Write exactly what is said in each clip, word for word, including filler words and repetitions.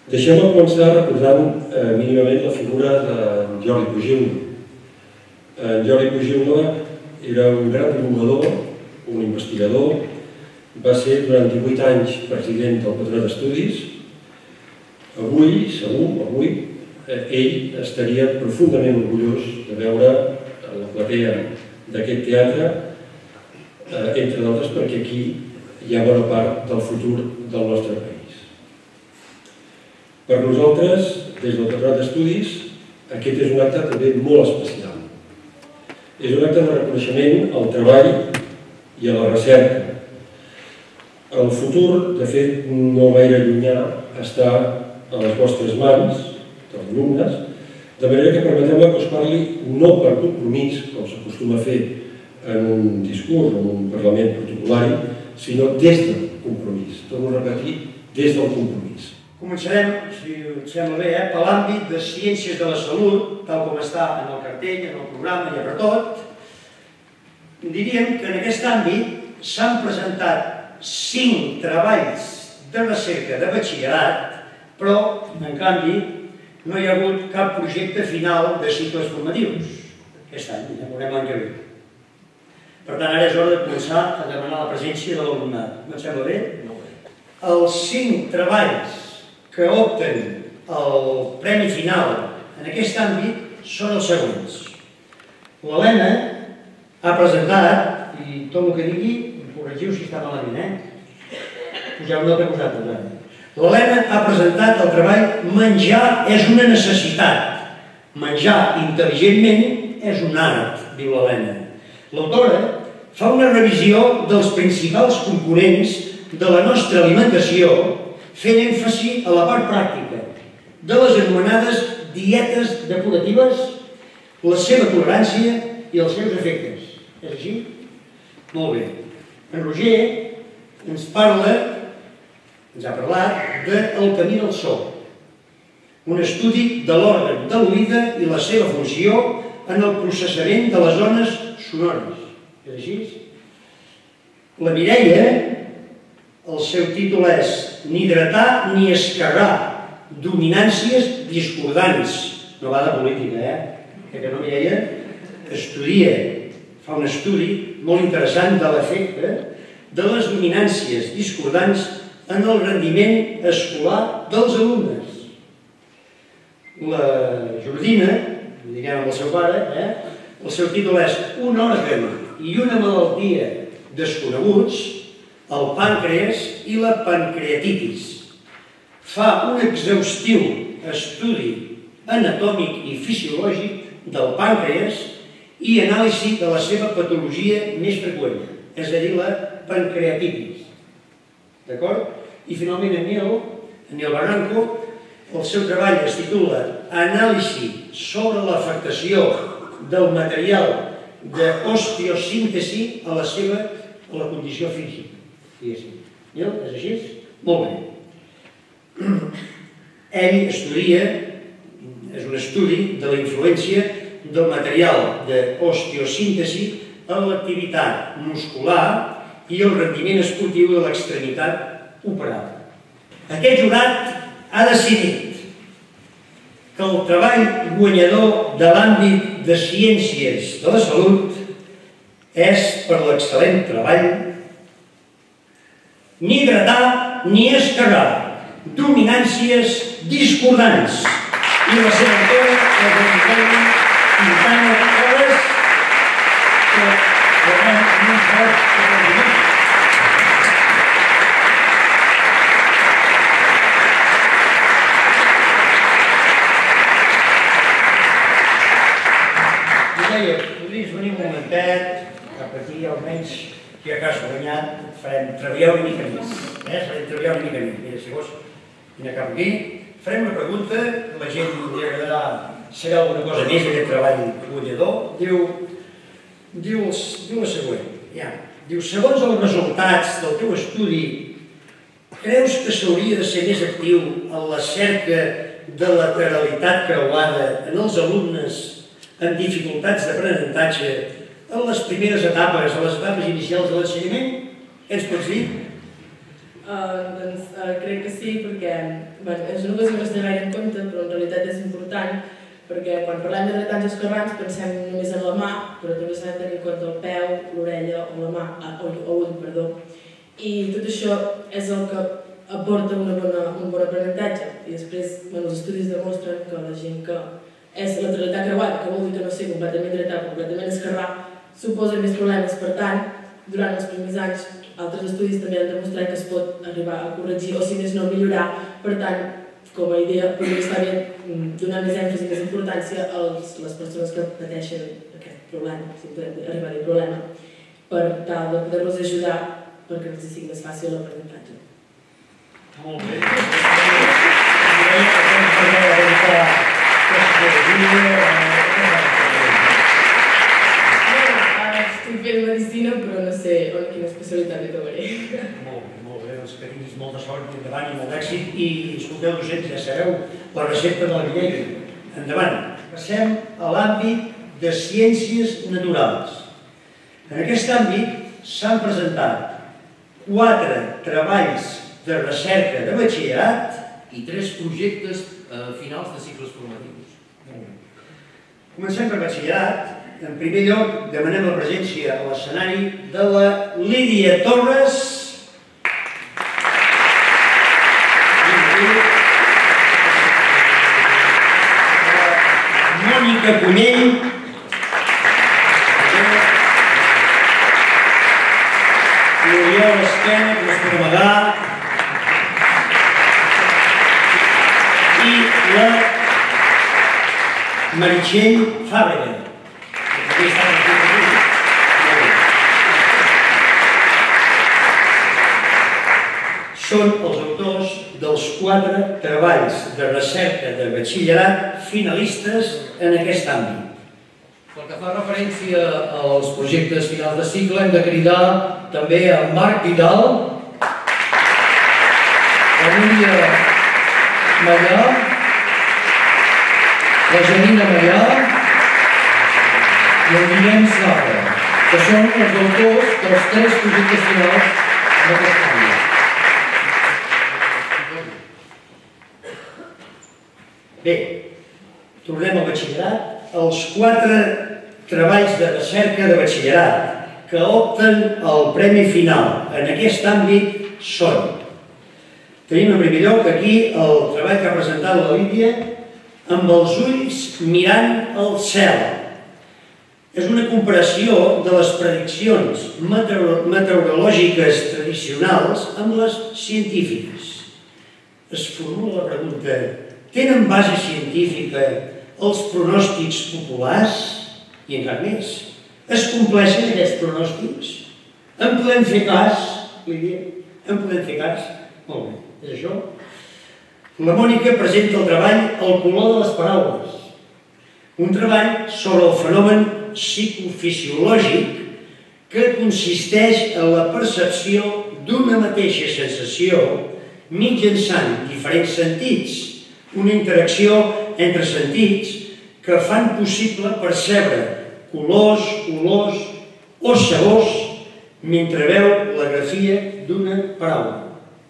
Deixem-me començar recordant mínimament la figura de Jordi Pujilna. En Jordi Pujilna era un gran divulgador, un investigador, va ser durant divuit anys president del Patronat d'Estudis. Avui, segur, avui, ell estaria profundament orgullós de veure la platea d'aquest teatre, entre d'altres perquè aquí hi ha bona part del futur del nostre país. Per nosaltres, des del Patronat d'Estudis, aquest és un acte també molt especial. És un acte de reconeixement al treball i a la recerca. El futur, de fet, no gaire llunyà, està a les vostres mans, dels alumnes, de manera que permeteu-me que us parli no per compromís, com s'acostuma a fer en un discurs o en un parlament protocolari, sinó des del compromís. Torno a repetir, des del compromís. Començarem, si et sembla bé, per l'àmbit de Ciències de la Salut, tal com està en el cartell, en el programa i a per tot. Diríem que en aquest àmbit s'han presentat cinc treballs de recerca de batxillerat, però, en canvi, no hi ha hagut cap projecte final de cicles formatius. Aquest any, ja veurem l'any que ve. Per tant, ara és hora de començar a demanar la presència de l'alumnat. No et sembla bé? Els cinc treballs que opten el premi final en aquest àmbit són els següents. L'Helena ha presentat, i tot el que digui, em corregiu si està malament, eh? Poseu una altra cosa, ara. L'Helena ha presentat el treball Menjar és una necessitat. Menjar intel·ligentment és un art, diu l'Helena. L'autora fa una revisió dels principals components de la nostra alimentació, fent èmfasi a la part pràctica de les anomenades dietes depuratives, la seva tolerància i els seus efectes. És així? Molt bé. En Roger ens parla, ens ha parlat, del camí del so, un estudi de l'òrgan de l'oïda i la seva funció en el processament de les ones sonores. És així? La Mireia, el seu títol és Ni hidratar ni escarrar, dominàncies discordants. No va de política, eh? Que no, Mireia estudia, fa un estudi molt interessant de l'efecte de les dominàncies discordants en el rendiment escolar dels alumnes. La Jordina, ho diguem amb el seu pare, el seu títol és Un òrgan i una malaltia desconeguts, el pàncreas i la pancreatitis. Fa un exhaustiu estudi anatòmic i fisiològic del pàncreas i anàlisi de la seva patologia més freqüent, és a dir, la pancreatitis. D'acord? I finalment en Nil, en Nil Barranco, el seu treball es titula Anàlisi sobre l'afectació del material d'osteosíntesi a la seva a la condició física. Nil, és així? Molt bé. Ell estudia, és un estudi de la influència del material d'osteosíntesi en l'activitat muscular i el rendiment esportiu de l'extremitat operada. Aquest jurat ha decidit que el treball guanyador de l'àmbit de Ciències de la Salut és per l'excel·lent treball Ni hidratar ni escarrar, dominàncies discordants. I la seva autora, la Joana Quintana Torres, que veurem més fort que el primer. I deia, podries venir un momentet cap aquí, almenys, si a casa guanyat, farem treballar una mica més. Farem treballar una mica més. Mira, si vols, vine cap aquí. Farem una pregunta, que la gent li agradarà saber alguna cosa més d'aquest treball guanyador. Diu la següent. Diu, segons els resultats del teu estudi, creus que s'hauria de ser més actiu en la cerca de lateralitat creuada en els alumnes amb dificultats d'aprenentatge en les primeres etapes, a les etapes inicials de l'ensenyament? Què ens pots dir? Crec que sí, perquè és una cosa que no es té gaire en compte, però en realitat és important, perquè quan parlem de dretans esquerrans pensem només en la mà, però també s'ha de tenir en compte el peu, l'orella o la mà, o l'ull, perdó. I tot això és el que aporta un bon aprenentatge. I després els estudis demostren que la gent que és lateralitat creuada, que vol dir que no sé completament dretà, completament esquerrà, suposa més problemes. Per tant, durant els primers anys, altres estudis també han demostrat que es pot arribar a corregir o, si més no, millorar. Per tant, com a idea, podria estar bé donar més èmfasi i més importància a les persones que pateixen aquest problema, si podem arribar a dir problema, per tal de poder-los ajudar perquè els sigui més fàcil l'aprenentatge. Molt bé. Estic fent medicina, però no sé quina especialitat li acabaré. Molt bé, molt bé. Doncs que tinguis molta sort i endavant i molt d'èxit. I escolteu, docents, ja sabeu, la recepta de la Viella. Endavant. Passem a l'àmbit de ciències naturals. En aquest àmbit s'han presentat quatre treballs de recerca de batxillerat i tres projectes finals de cicles formatius. Comencem per batxillerat. En primer lloc, demanem la presència a l'escenari de la Lídia Torres, la Mònica Cunyell, l'Oriol Esquena, que no es pot amagar, i la Meritxell Fàbrega. Són els autors dels quatre treballs de recerca de batxillerat finalistes en aquest àmbit. Pel que fa referència als projectes finals de cicle, hem de cridar també a Marc Vidal, la Núria Mallà, la Janina Mallà i el Guillem Safra, que són els autors dels tres projectes finals d'aquest àmbit. Bé, tornem al batxillerat. Els quatre treballs de recerca de batxillerat que opten al premi final en aquest àmbit són: tenim en primer lloc aquí el treball que ha presentat la Lídia, amb els ulls mirant al cel. És una comparació de les prediccions meteorològiques tradicionals amb les científiques. Es formula la pregunta: tenen base científica els pronòstics populars? I encara més, es compleixen aquests pronòstics? En podem fer cas, Lídia? En podem fer cas? Molt bé, és això? La Mònica presenta el treball El color de les paraules, un treball sobre el fenomen psicofisiològic que consisteix en la percepció d'una mateixa sensació mitjançant diferents sentits, una interacció entre sentits que fan possible percebre colors, olors o sabors mentre veu la grafia d'una paraula.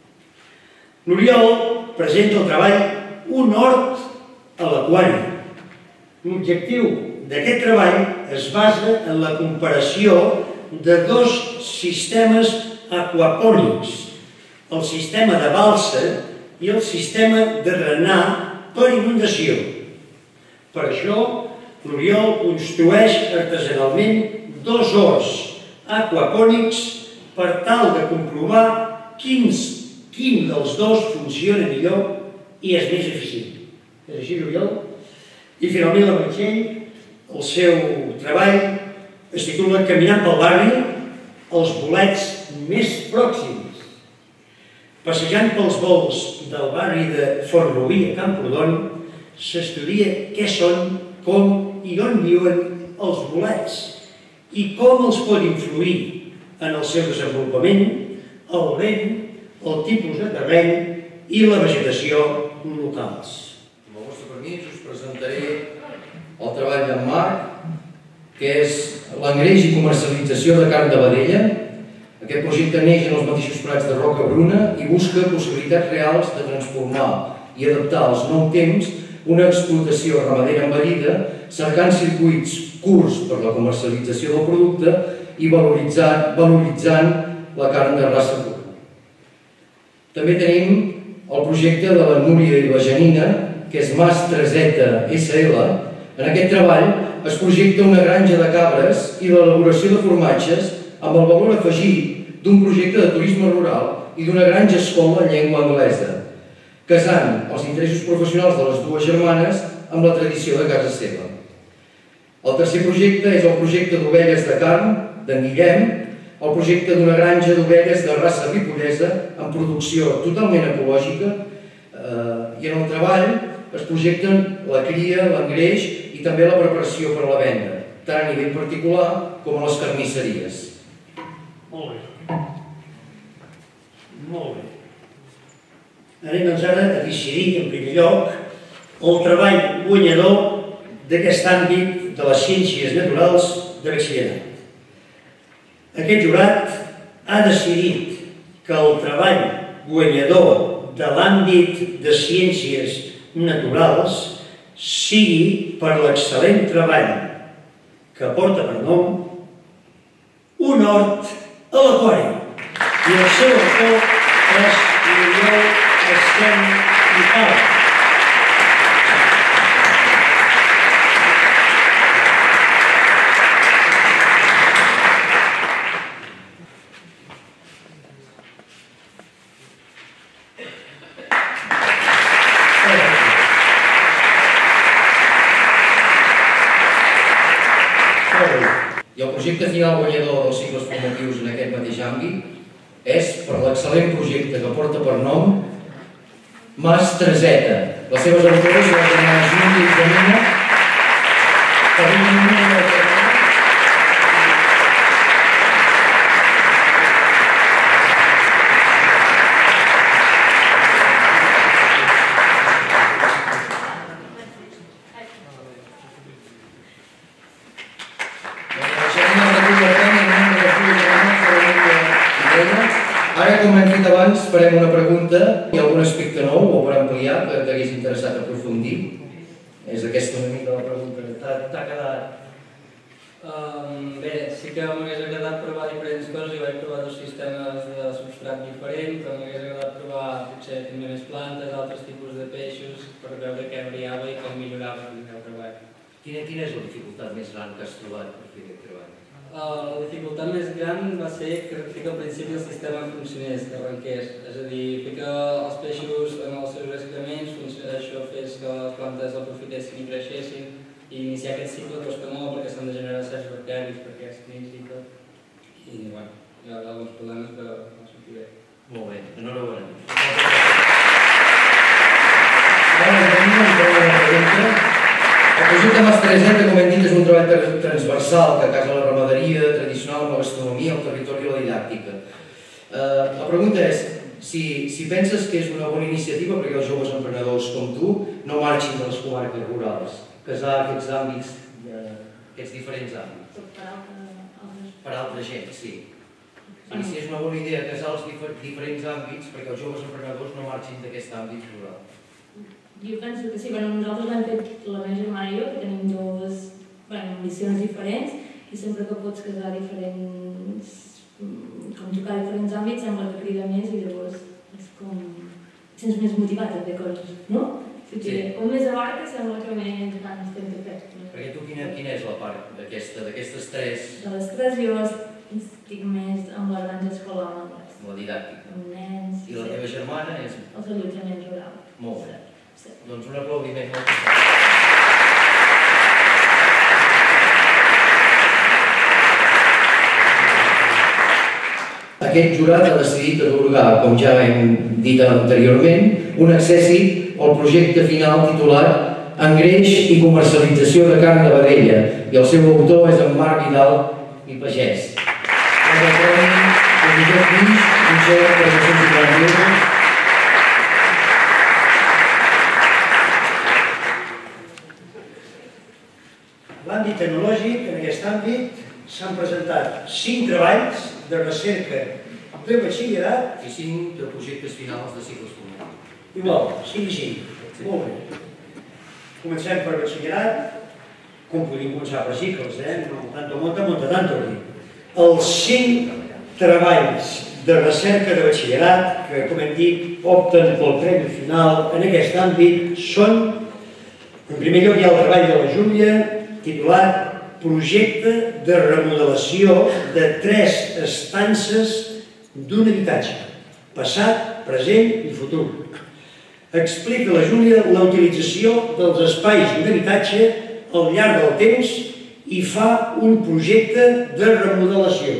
L'Oriol presenta el treball Un hort a l'aquari. L'objectiu d'aquest treball es basa en la comparació de dos sistemes aquapònics, el sistema de balsa i el sistema de drenar per inundació. Per això, l'Oriol construeix artesanalment dos horts aquapònics per tal de comprovar quin dels dos funciona millor i és més eficient. És així, Oriol? I finalment la Meritxell, el seu treball es titula Caminant pel barri, els bolets més pròxims. Passejant pels vols del barri de Font-rubí a Camprodon, s'estudia què són, com i on viuen els bolets i com els pot influir en el seu desenvolupament el vent, el tipus de terreny i la vegetació locals. Amb el vostre permís us presentaré el treball d'en Marc, que és l'engreix i comercialització de carn de vedella, Aquest projecte neix en els mateixos prats de Roca Bruna i busca possibilitats reals de transformar i adaptar als nous temps una explotació ramadera envellida, cercant circuits curts per la comercialització del producte i valoritzant, valoritzant la carn de raça pura. També tenim el projecte de la Núria i la Janina, que és Mas Treseta essa ele. En aquest treball es projecta una granja de cabres i l'elaboració de formatges amb el valor afegit d'un projecte de turisme rural i d'una granja escola en llengua anglesa, casant els interessos professionals de les dues germanes amb la tradició de casa seva. El tercer projecte és el projecte d'ovelles de carn d'en Guillem, el projecte d'una granja d'ovelles de raça ripollesa amb producció totalment ecològica, i en el treball es projecten la cria, l'engreix i també la preparació per a la venda, tant a nivell particular com a les carnisseries. Molt bé. Molt bé. Anem doncs ara a decidir, en primer lloc, el treball guanyador d'aquest àmbit de les ciències naturals de batxillerat. Aquest jurat ha decidit que el treball guanyador de l'àmbit de ciències naturals sigui per l'excel·lent treball que porta per nom Un hort a l'aquari. I el seu autor és Oriol Estem i Pau. I el projecte final guanyador dels cicles formatius en aquest mateix àmbit és per l'excel·lent projecte que porta per nom Mas Treseta. Les seves autores són les germanes Núria i Janina, que venen una de les farem una pregunta. Hi ha algun aspecte nou o per ampliar que t'hagués interessat aprofundir? És aquesta una mica la pregunta. T'ha quedat? Bé, sí que m'hagués agradat provar diferents coses i vaig provar dos sistemes de substrat diferent, però m'hagués agradat provar potser també més plantes, altres tipus de peixos, per veure què variava i com millorava el meu treball. Quina és la dificultat més gran que has trobat per fer aquest treball? La dificultat més gran va ser que al principi el sistema funcionés, que arrenqués. És a dir, ficar els peixos en els seus excrements, això fes que les plantes aprofitessin i creixessin, i iniciar aquest cicle costa molt perquè s'han de generar certs bacteris, perquè és creix i tot. I, bueno, hi ha alguns problemes que no sortiré. Molt bé, enhorabona. Ara, tenim una pregunta. El projecte Mas Treseta, com hem dit, és un treball transversal que casa la ramaderia tradicional, la gastronomia, el territori i la didàctica. La pregunta és, si penses que és una bona iniciativa perquè els joves emprenedors com tu no marxin de les comarques rurals, casar aquests àmbits, aquests diferents àmbits. Per altra gent, sí. Si és una bona idea casar els diferents àmbits perquè els joves emprenedors no marxin d'aquest àmbit rural. Jo penso que sí, nosaltres l'hem fet la meva germana i jo, que tenim dues ambicions diferents i sempre que pots casar diferents, com tocar diferents àmbits, sembla que crida més i llavors és com... et sents més motivat a fer coses, no? Com més abarca sembla que més ganes tens de fer. Perquè tu quina és la part d'aquestes tres? De les tres jo estic més amb la granja escolar amb anglès. Amb la didàctica. Amb nens... I la teva germana és? Els allotjaments rurals. Molt bé. Doncs un aplaudiment. Aquest jurat ha decidit atorgar, com ja hem dit anteriorment, un accèssit al projecte final titulat Engreix i comercialització de carn de vedella i el seu autor és en Marc Vidal i Pagès. El premi de Josep Guix, concedit per dos-cents cinquanta euros. L'àmbit tecnològic, en aquest àmbit, s'han presentat cinc treballs de recerca de batxillerat i cinc de projectes finals de cicles formatius. igual, cinc i cinc. Molt bé. Comencem per batxillerat, com podríem començar per cicles, eh? No tanto monta, monta tanto. Els cinc treballs de recerca de batxillerat, que, com hem dit, opten pel premi final en aquest àmbit, són, en primer lloc, hi ha el treball de la Júlia, titulat Projecte de remodelació de tres estances d'un habitatge, passat, present i futur. Explica la Júlia la utilització dels espais d'un habitatge al llarg del temps i fa un projecte de remodelació.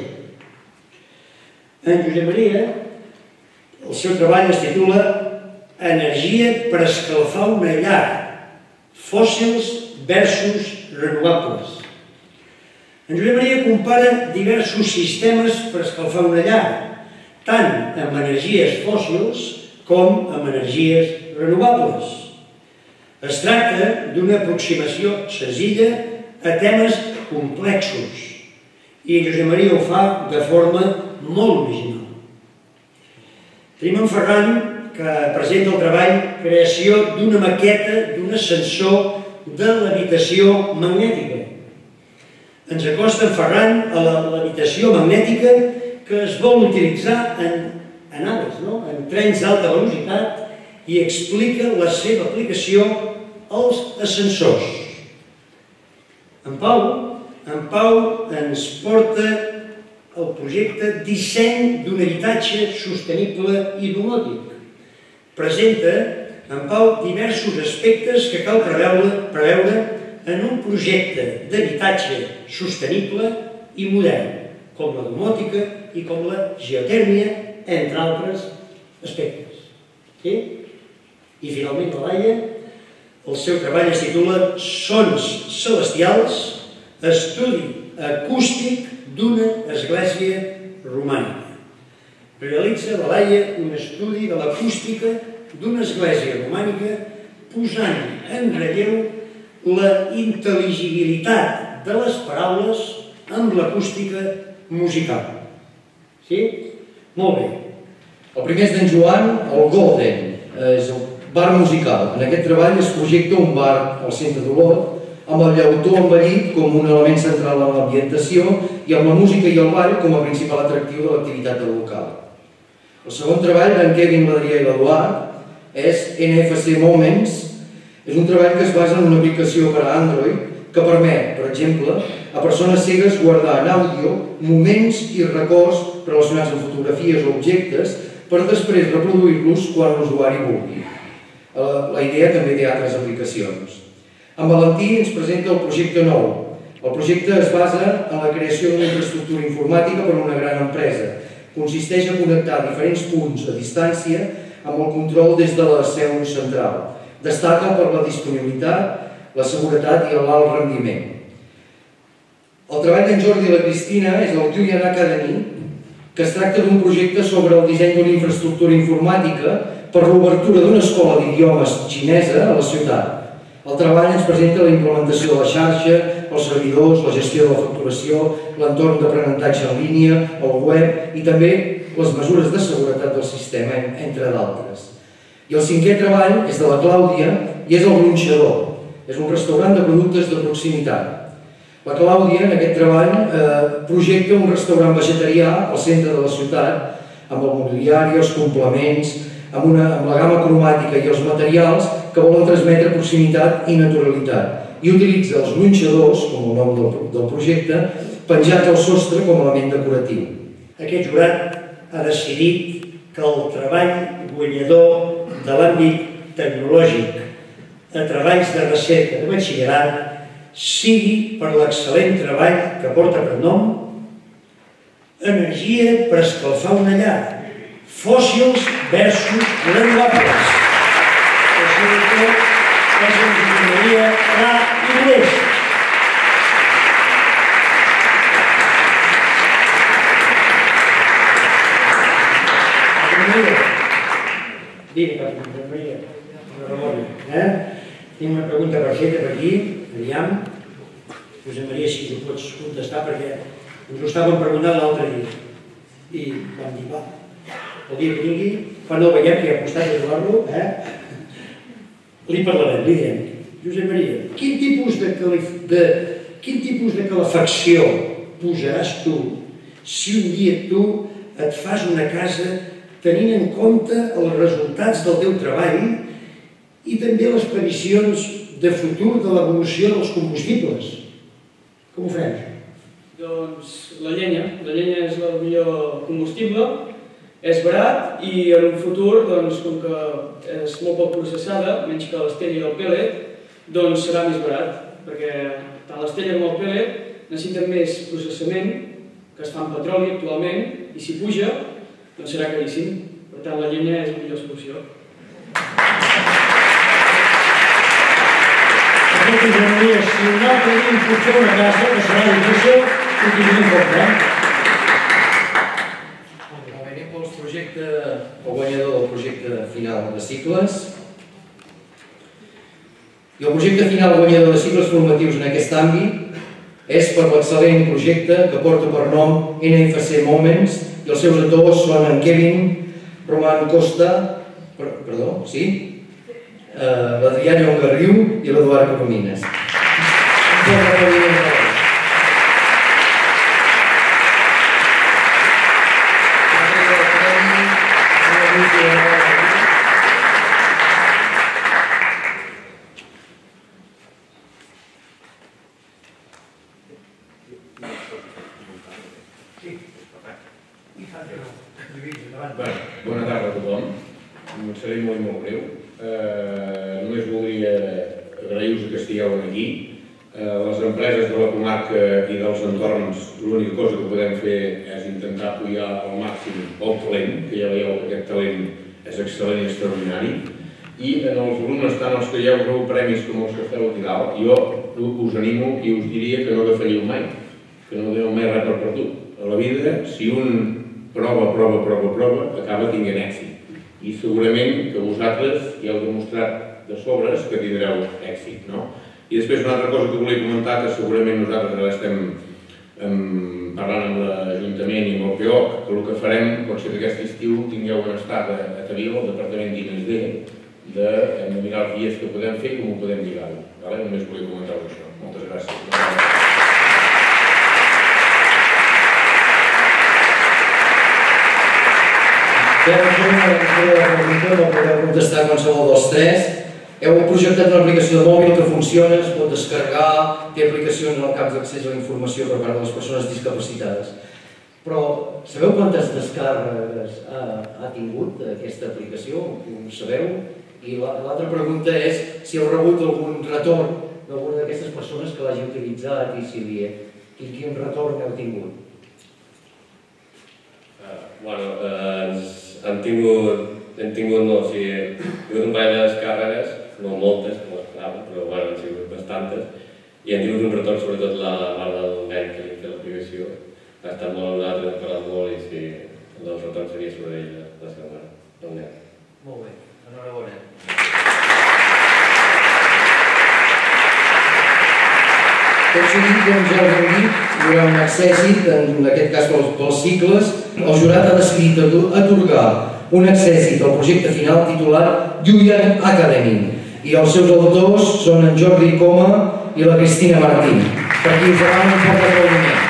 En Josep Maria, el seu treball es titula Energia per escalfar una llar, fòssils versus renovables. En Josep Maria compara diversos sistemes per escalfar una llar, tant amb energies fòssils com amb energies renovables. Es tracta d'una aproximació senzilla a temes complexos i en Josep Maria ho fa de forma molt original. Tenim en Ferran, que presenta el treball Creació d'una maqueta d'un ascensor de l'habitació magnètica. Ens acosta en Ferran a l'habitació magnètica que es vol utilitzar en, en naves, no? En trens d'alta velocitat, i explica la seva aplicació als ascensors. En Pau, en Pau ens porta el projecte Disseny d'un habitatge sostenible i domòtic. Presenta, en Pau, diversos aspectes que cal preveure, preveure en un projecte d'habitatge sostenible i modern, com la domòtica i com la geotèrmia, entre altres aspectes. Sí? I finalment la Laia, el seu treball es titula Sons celestials, estudi acústic d'una església romànica. Realitza la Laia un estudi de l'acústica d'una església romànica posant en relleu la intel·ligibilitat de les paraules amb l'acústica musical. Sí? Molt bé. El primer és d'en Joan, el Golden, és el bar musical. En aquest treball es projecta un bar al centre d'Olot, amb el llautó envellit com un element central en l'ambientació i amb la música i el ball com a principal atractiu de l'activitat del local. El segon treball d'en Kevin, l'Adrià i l'Eduard és N F C Moments. És un treball que es basa en una aplicació per a Android que permet, per exemple, a persones cegues guardar en àudio moments i records relacionats amb fotografies o objectes per després reproduir-los quan l'usuari vulgui. La idea també té altres aplicacions. En Valentí ens presenta el projecte nou. El projecte es basa en la creació d'una infraestructura informàtica per a una gran empresa. Consisteix a connectar diferents punts a distància amb el control des de la seu central. Destaca per la disponibilitat, la seguretat i l'alt rendiment. El treball d'en Jordi i la Cristina és el Yuyan Academy, que es tracta d'un projecte sobre el disseny d'una infraestructura informàtica per l'obertura d'una escola d'idiomes xinesa a la ciutat. El treball ens presenta la implementació de la xarxa, els servidors, la gestió de la facturació, l'entorn d'aprenentatge en línia, el web i també les mesures de seguretat del sistema, entre d'altres. I el cinquè treball és de la Clàudia i és el Gronxador. És un restaurant de productes de proximitat. La Clàudia, en aquest treball, projecta un restaurant vegetarià al centre de la ciutat, amb el mobiliari, els complements, amb la gamma cromàtica i els materials que volen transmetre proximitat i naturalitat. I utilitza els gronxadors, com el nom del projecte, penjats al sostre com a element decoratiu. Aquest jurat ha decidit que el treball guanyador de l'àmbit tecnològic a treballs de recerca de batxillerat sigui per l'excel·lent treball que porta per nom Energia per escalfar una llar, fòssils versus renovables. Això és l'enginyeria A i B. Dime, Maria, una Ramon, eh? Tinc una pregunta per fer per aquí, aviam. Josep Maria, si ho pots contestar, perquè ens ho estàvem preguntant l'altre dia. I vam dir, va, el dia que vingui, quan no el veiem, que hi ha costat de trobar-lo, li parlarem, li direm. Josep Maria, quin tipus de calefacció posaràs tu si un dia tu et fas una casa tenint en compte els resultats del teu treball i també les previsions de futur de l'evolució dels combustibles? Com ho farem, això? Doncs la llenya. La llenya és el millor combustible, és barat i en un futur, com que és molt poc processada, menys que l'estella i el pellet, doncs serà més barat, perquè tant l'estella com el pellet necessiten més processament, que es fa amb petroli actualment, i si puja, doncs serà caríssim. Per tant, la llenya és la millor solució. Si un altre dia em puc fer una casa, que serà difícil, ho tindrem en compte. Anem pel projecte, el guanyador del projecte final de cicles. I el projecte final guanyador de cicles formatius en aquest àmbit és per l'excel·lent projecte que porta per nom N F C Moments i els seus autors són en Kevin Roman Costa, perdó, sí? L'Adrià Llongarriu i l'Eduard Coromines. Bona tarda a tothom. Seré molt i molt breu. Només voldria agrair-vos que estigueu aquí. Les empreses de la comarca i dels entorns, l'única cosa que podem fer és intentar apoyar al màxim el talent, que ja veieu que aquest talent és excel·lent i extraordinari. I en els alumnes, tant els que ja us rebeu premis com els que esteu aquí dalt, jo us animo i us diria que no defalliu mai, que no doneu mai res per perdut. A la vida, si un prova, prova, prova, prova, acaba tinguent èxit. I segurament que vosaltres ja heu demostrat de sobres que tindreu èxit, no? I després una altra cosa que volia comentar, que segurament nosaltres ara estem parlant amb l'Ajuntament i amb el P O C, que el que farem pot ser que aquest estiu tingueu una estada a Tavil, al Departament d'I N S D, de mirar els dies que podem fer i com ho podem lligar-ho. Només volia comentar-vos això. Moltes gràcies. Ja no podeu contestar qualsevol dels tres. Heu projectat una aplicació de mòbil que funciona, es pot descarregar, té aplicacions en el camp d'accés a la informació per part de les persones discapacitades. Però sabeu quantes descàrregues ha tingut aquesta aplicació? Ho sabeu? I l'altra pregunta és si heu rebut algun retorn d'alguna d'aquestes persones que l'hagi utilitzat i si quin retorn heu tingut? Bueno, hem tingut, hem tingut, no, o sigui, hem tingut un parell de descàrregues, no moltes, com esperava, però bueno, han sigut bastantes, i hem tingut un retorn, sobretot la mare del nen que li ha fet l'aplicació. Ha estat molt nosaltres, hem parlat molt, i sí, el retorn seria sobre ella, la seva mare, del nen. Molt bé, enhorabona. Tot seguit, com ja us hem dit, hi haurà un accèssit, en aquest cas pels cicles. El jurat ha decidit atorgar un accèssit al projecte final titulat Lluian Academy i els seus autors són en Jordi Coma i la Cristina Martín. Per aquí us demano un fort aplaudiment.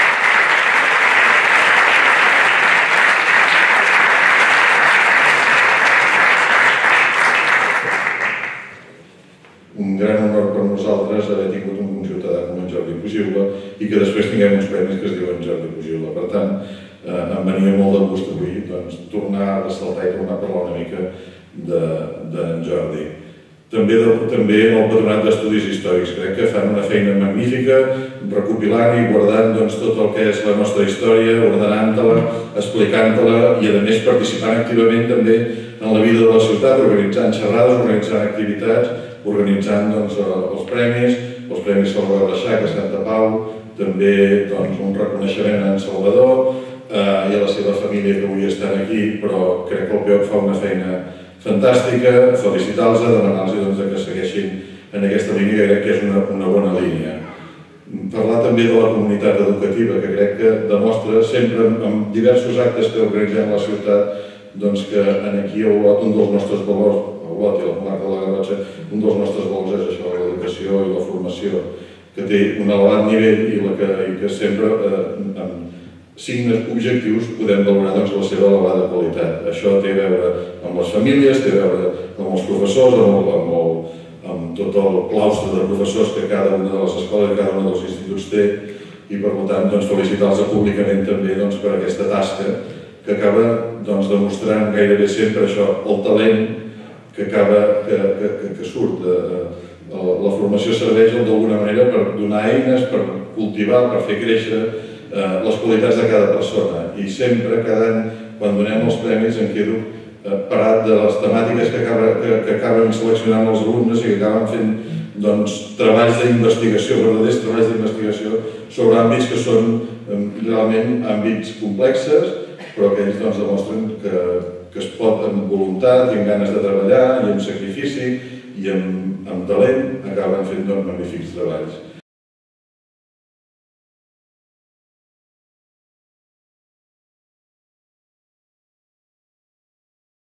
Un gran honor per nosaltres haver tingut un ciutadà com en Jordi Pugiula i que després tinguem uns premis que es diuen Jordi Pugiula. Per tant, em venia molt de gust avui tornar a ressaltar i tornar a parlar una mica d'en Jordi. També el Patronat d'Estudis Històrics. Crec que fan una feina magnífica recopilant i guardant tot el que és la nostra història, ordenant-la, explicant-la i, a més, participant activament també en la vida de la ciutat, organitzant xerrades, organitzant activitats, organitzant els premis, els Premis Salvador Reixac a Santa Pau, també un reconeixement a en Salvador i a la seva família que avui estan aquí, però crec que el P O C fa una feina fantàstica, felicitar-los, demanar-los que segueixin en aquesta línia, que crec que és una bona línia. parlar també de la comunitat educativa, que crec que demostra sempre en diversos actes que organitzem a la ciutat doncs que aquí a Olot un dels nostres valors, a Olot i a la comarca de la Garrotxa, un dels nostres valors és això, l'educació i la formació, que té un elevat nivell i, la que, i que sempre eh, amb signes objectius podem valorar doncs, la seva elevada qualitat. Això té a veure amb les famílies, té a veure amb els professors, amb, el, amb, el, amb tot el claustre de professors que cada una de les escoles i cada un dels instituts té, i per tant doncs, felicitar-los públicament també doncs, per aquesta tasca que acaba doncs, demostrant gairebé sempre això, el talent que, acaba, que, que, que surt. De, la formació serveix d'alguna manera per donar eines, per cultivar, per fer créixer eh, les qualitats de cada persona. I sempre, cada any, quan donem els premis, em quedo eh, parat de les temàtiques que, acaba, que, que acaben seleccionant els alumnes i que acaben fent doncs, treballs d'investigació, verdaders treballs d'investigació sobre àmbits que són eh, realment àmbits complexes, però que ells doncs, demostren que, que es pot amb voluntat i amb ganes de treballar i amb sacrifici i amb, amb talent acaben fent doncs, magnífics treballs.